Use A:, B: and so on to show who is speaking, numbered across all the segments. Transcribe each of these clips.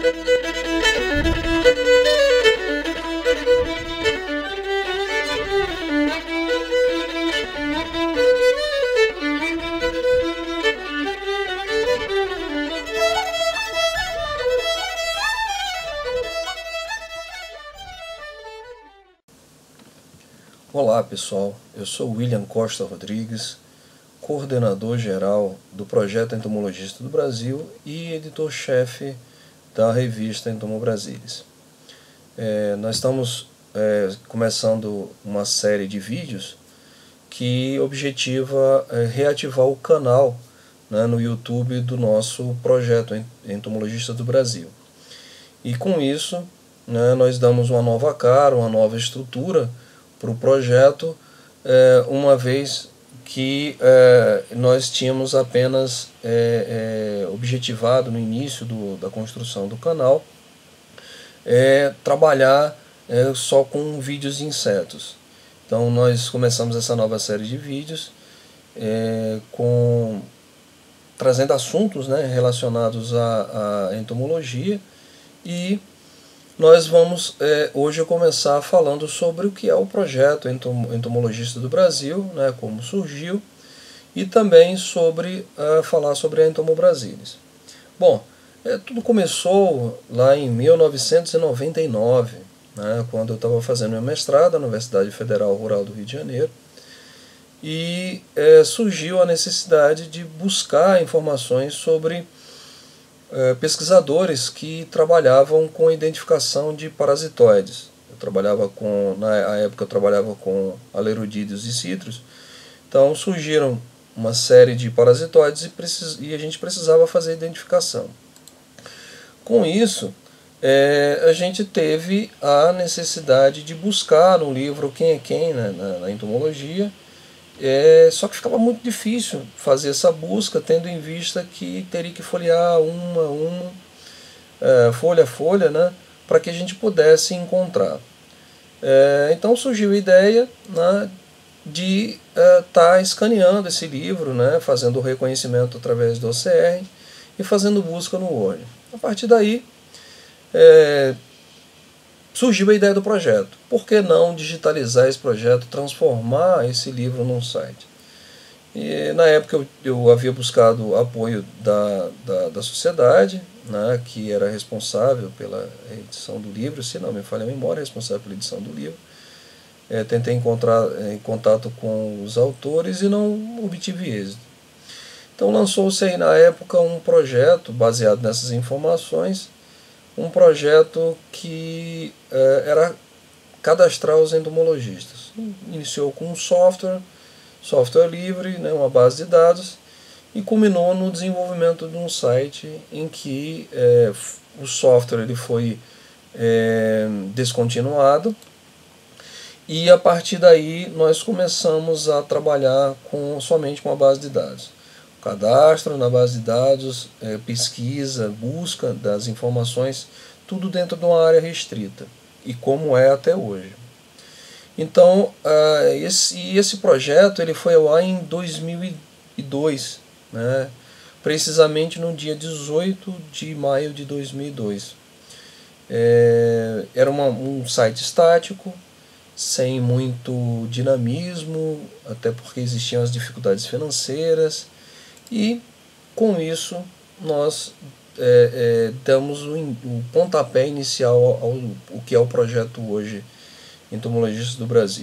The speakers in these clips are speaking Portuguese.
A: Olá pessoal, eu sou William Costa Rodrigues, coordenador geral do Projeto Entomologista do Brasil e editor-chefe da revista Entomobrasilis. Nós estamos começando uma série de vídeos que objetiva reativar o canal, né, no YouTube do nosso Projeto Entomologista do Brasil. E com isso, né, nós damos uma nova cara, uma nova estrutura para o projeto, uma vez que nós tínhamos apenas objetivado no início da construção do canal trabalhar só com vídeos de insetos. Então nós começamos essa nova série de vídeos trazendo assuntos, né, relacionados à entomologia, e nós vamos hoje começar falando sobre o que é o projeto Entomologista do Brasil, né, como surgiu, e também falar sobre a Entomobrasilis. Bom, tudo começou lá em 1999, né, quando eu estava fazendo meu mestrado na Universidade Federal Rural do Rio de Janeiro, e surgiu a necessidade de buscar informações sobre pesquisadores que trabalhavam com identificação de parasitoides. Na época eu trabalhava com alerodídeos e citros, então surgiram uma série de parasitoides e a gente precisava fazer identificação. Com isso, a gente teve a necessidade de buscar no livro Quem é Quem, né, na entomologia. Só que ficava muito difícil fazer essa busca, tendo em vista que teria que folhear folha a folha, né, para que a gente pudesse encontrar. Então surgiu a ideia, né, de estar escaneando esse livro, né, fazendo o reconhecimento através do OCR e fazendo busca no Word. A partir daí surgiu a ideia do projeto. Por que não digitalizar esse projeto, transformar esse livro num site? E na época eu havia buscado apoio da sociedade, né, que era responsável pela edição do livro, se não me falha a memória, responsável pela edição do livro. Tentei encontrar em contato com os autores e não obtive êxito. Então lançou-se aí na época um projeto baseado nessas informações, um projeto que era cadastrar os entomologistas. Iniciou com um software livre, né, uma base de dados, e culminou no desenvolvimento de um site em que o software ele foi descontinuado, e a partir daí nós começamos a trabalhar somente com a base de dados. Cadastro na base de dados, pesquisa, busca das informações, tudo dentro de uma área restrita, e como é até hoje. Então, esse projeto ele foi ao ar em 2002, né, precisamente no dia 18 de maio de 2002. Era um site estático, sem muito dinamismo, até porque existiam as dificuldades financeiras. E com isso nós damos o pontapé inicial ao que é o projeto hoje Entomologistas do Brasil.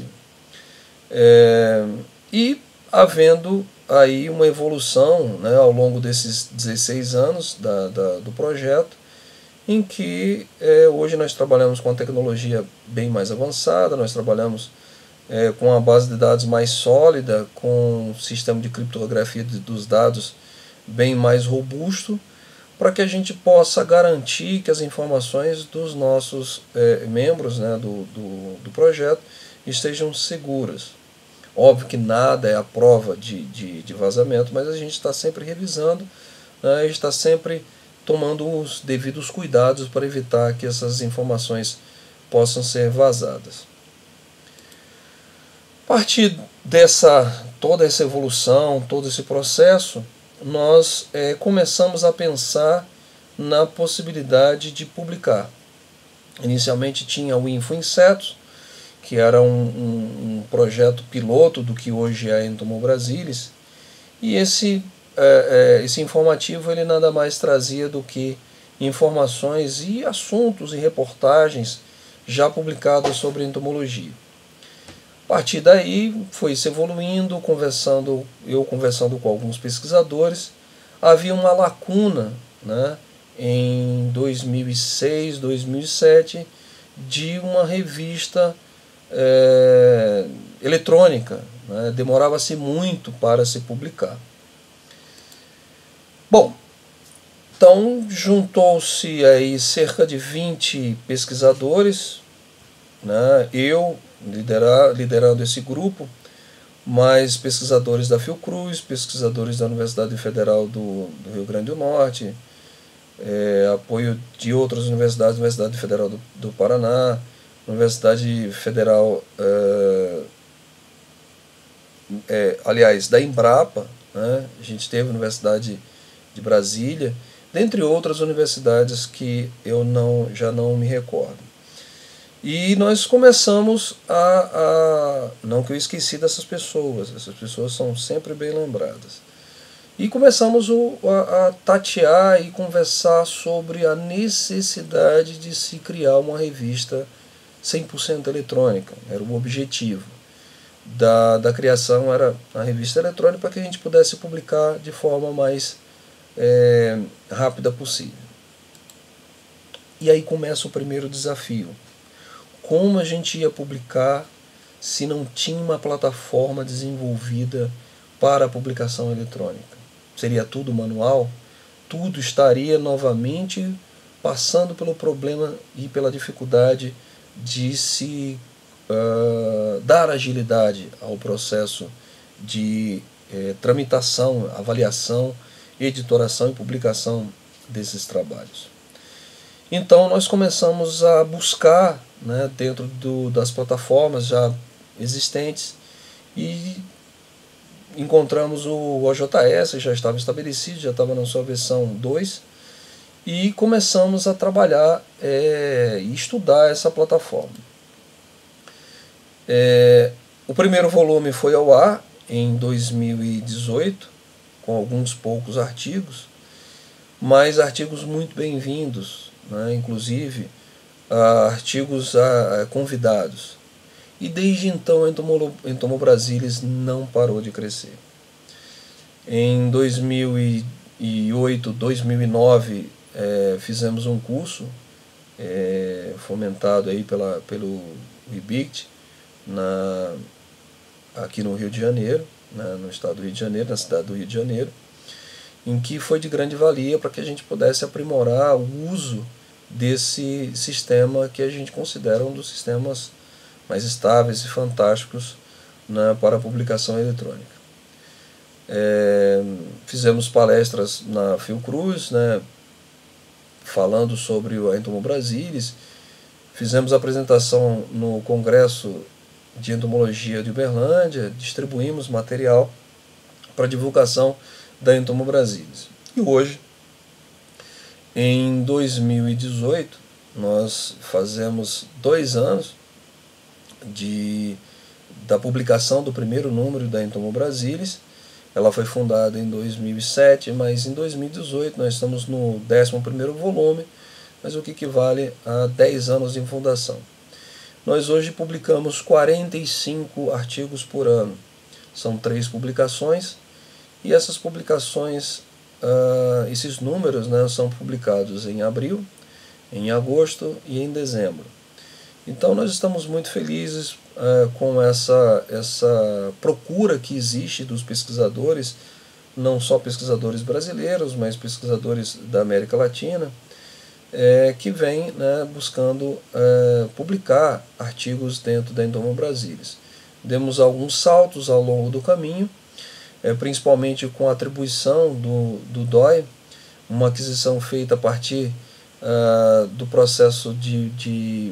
A: E havendo aí uma evolução, né, ao longo desses 16 anos do projeto, em que hoje nós trabalhamos com uma tecnologia bem mais avançada, nós trabalhamos com uma base de dados mais sólida, com um sistema de criptografia dos dados bem mais robusto, para que a gente possa garantir que as informações dos nossos membros, né, do projeto estejam seguras. Óbvio que nada é a prova de vazamento, mas a gente está sempre revisando, né, a gente está sempre tomando os devidos cuidados para evitar que essas informações possam ser vazadas. A partir toda essa evolução, todo esse processo, nós começamos a pensar na possibilidade de publicar. Inicialmente tinha o InfoInsetos, que era um projeto piloto do que hoje é a Entomo Brasilis, e esse informativo ele nada mais trazia do que informações e assuntos e reportagens já publicados sobre entomologia. A partir daí foi se evoluindo, eu conversando com alguns pesquisadores, havia uma lacuna, né, em 2006, 2007, de uma revista eletrônica, né, demorava-se muito para se publicar. Bom, então juntou-se aí cerca de 20 pesquisadores, né, eu liderando esse grupo, mais pesquisadores da Fiocruz, pesquisadores da Universidade Federal do Rio Grande do Norte, apoio de outras universidades, Universidade Federal do Paraná, Universidade Federal, aliás, da Embrapa, né? A gente teve a Universidade de Brasília, dentre outras universidades que eu já não me recordo. E nós começamos não que eu esqueci dessas pessoas, essas pessoas são sempre bem lembradas. E começamos a tatear e conversar sobre a necessidade de se criar uma revista 100% eletrônica, era o objetivo da criação, era a revista eletrônica para que a gente pudesse publicar de forma mais rápida possível. E aí começa o primeiro desafio. Como a gente ia publicar se não tinha uma plataforma desenvolvida para a publicação eletrônica? Seria tudo manual? Tudo estaria novamente passando pelo problema e pela dificuldade de se dar agilidade ao processo de tramitação, avaliação, editoração e publicação desses trabalhos. Então nós começamos a buscar, né, dentro das plataformas já existentes, e encontramos o OJS, já estava estabelecido, já estava na sua versão 2, e começamos a trabalhar e estudar essa plataforma. O primeiro volume foi ao ar em 2018, com alguns poucos artigos, mas artigos muito bem-vindos, né, inclusive artigos convidados. E desde então a Entomo Brasilis não parou de crescer. Em 2008, 2009, fizemos um curso fomentado aí pelo IBICT, aqui no Rio de Janeiro, né, no estado do Rio de Janeiro, na cidade do Rio de Janeiro, em que foi de grande valia para que a gente pudesse aprimorar o uso desse sistema que a gente considera um dos sistemas mais estáveis e fantásticos, né, para a publicação eletrônica. Fizemos palestras na Fiocruz, né, falando sobre a Entomo Brasilis, fizemos apresentação no Congresso de Entomologia de Uberlândia, distribuímos material para divulgação da Entomo Brasilis. E hoje, em 2018, nós fazemos 2 anos da publicação do primeiro número da Entomo Brasilis. Ela foi fundada em 2007, mas em 2018 nós estamos no 11º volume, mas o que equivale a 10 anos de fundação. Nós hoje publicamos 45 artigos por ano. São 3 publicações, e essas publicações, esses números, né, são publicados em abril, em agosto e em dezembro. Então nós estamos muito felizes com essa procura que existe dos pesquisadores, não só pesquisadores brasileiros, mas pesquisadores da América Latina, que vêm, né, buscando publicar artigos dentro da Entomo Brasilis. Demos alguns saltos ao longo do caminho, principalmente com a atribuição do DOI, uma aquisição feita a partir do processo de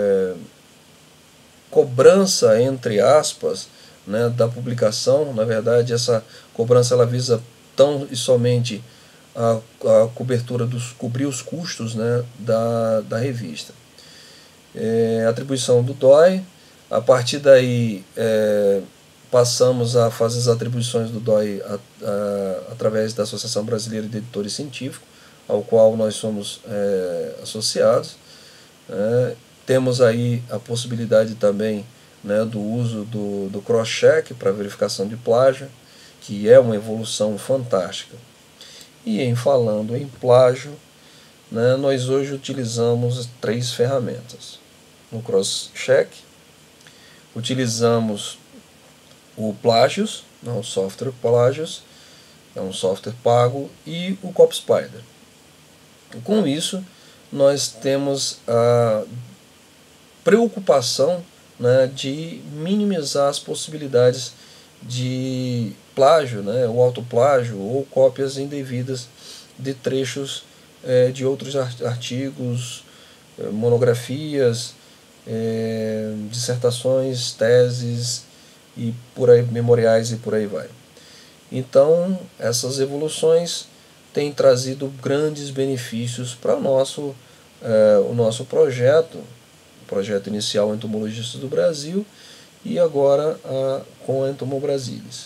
A: cobrança, entre aspas, né, da publicação. Na verdade, essa cobrança ela visa tão e somente a cobertura cobrir os custos, né, da revista. Atribuição do DOI. A partir daí passamos a fazer as atribuições do DOI através da Associação Brasileira de Editores Científicos, ao qual nós somos associados. Temos aí a possibilidade também, né, do uso do cross-check para verificação de plágio, que é uma evolução fantástica. E falando em plágio, né, nós hoje utilizamos 3 ferramentas. No cross-check, utilizamos o Plagios, o software Plagios, é um software pago, e o CopySpider. Com isso, nós temos a preocupação, né, de minimizar as possibilidades de plágio, né, ou autoplágio, ou cópias indevidas de trechos de outros artigos, monografias, dissertações, teses e por aí, memoriais e por aí vai. Então, essas evoluções têm trazido grandes benefícios para o nosso projeto, o projeto inicial Entomologistas do Brasil, e agora com a Entomobrasilis.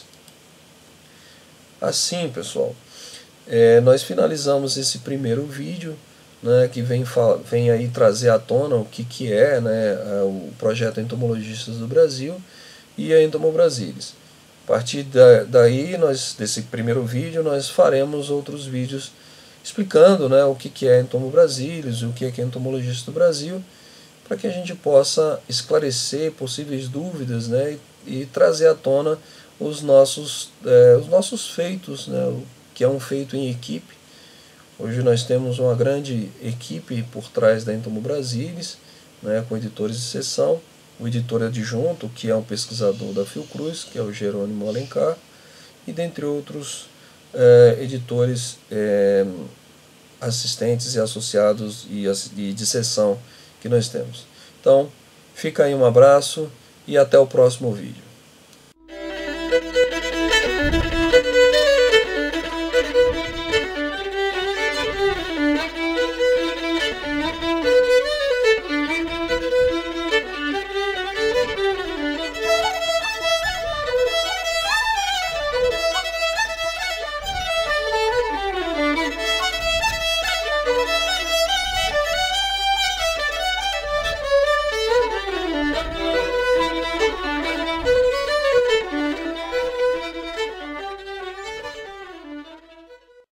A: Assim, pessoal, nós finalizamos esse primeiro vídeo, né, que vem aí trazer à tona o que é, né, o projeto Entomologistas do Brasil e a Entomobrasilis. A partir daí, desse primeiro vídeo, nós faremos outros vídeos explicando, né, o que é Entomobrasilis, o que é Entomologistas do Brasil, para que a gente possa esclarecer possíveis dúvidas, né, e trazer à tona os nossos feitos, né, que é um feito em equipe. Hoje nós temos uma grande equipe por trás da Entomobrasilis, né, com editores de seção, o editor adjunto, que é um pesquisador da Fiocruz, que é o Jerônimo Alencar, e dentre outros editores assistentes e associados e de seção que nós temos. Então, fica aí um abraço e até o próximo vídeo.